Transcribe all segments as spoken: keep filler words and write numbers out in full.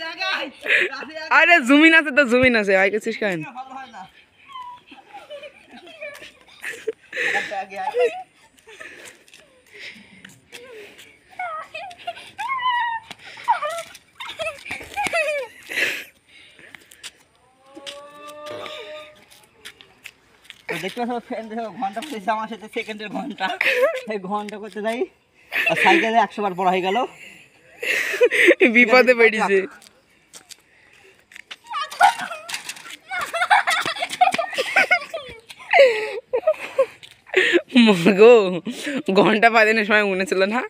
আরে জুমিন আছে তো জুমিন আছে আই গেছিস কেন দেখতে পাচ্ছ ঘন্টা পড়েছে আমার সাথে সেকেন্ডের ঘন্টা এই ঘন্টা করতে যাই আর সাইকেলে একশো বার পড়া হয়ে গেল বিপদে পড়েছে মগো ঘন্টা বাজানোর সময় মনে ছিল না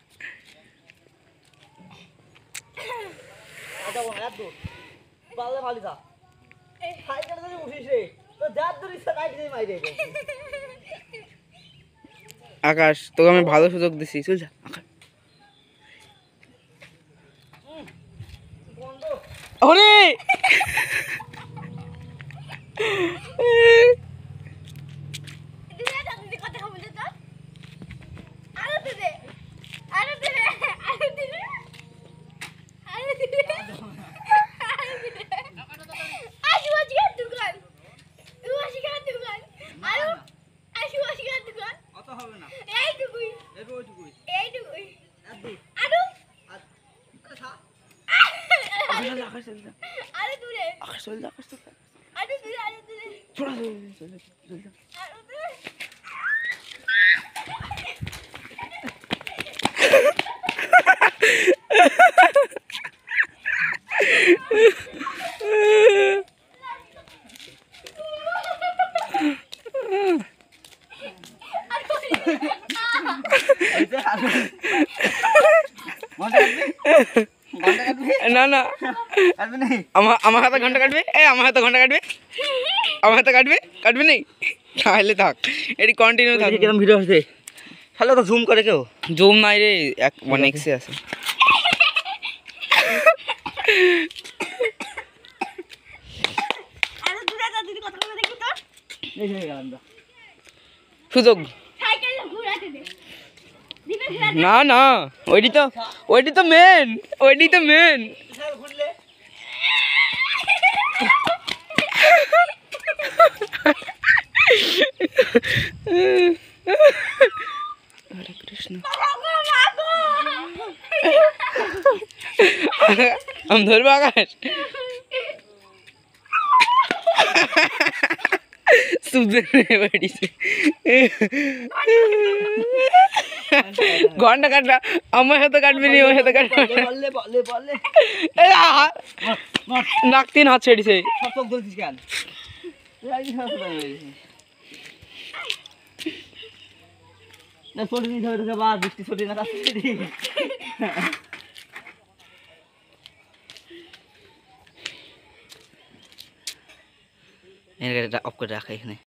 আকাশ তোকে আমি ভালো সুযোগ দিছি চল যা আকাশ ওরে না না আমার আমার হাতে ঘন্টা কাটবে এ আমার হাতে ঘন্টা কাটবে আমার হাতে কাটবে কাটবে নেই তাহলে থাক এটি কন্টিনিউ থাক কিরকম ভিডিও আছে তাহলে তো জুম করে কেউ জুম নাই রে এক ওয়ান এক্সে আছে সুযোগ না না ওইটি তো ওইটি তো মেন ওইটি তো মেন হরে কৃষ্ণ আমি ধরবো আকাশ ঘন্টা কাটবা আমার সাথে কাটবি নি ওর সাথে কাটবে নাক তিন হাত ছেড়েছে বৃষ্টি ছড়ি না অফ করে রাখা এখানে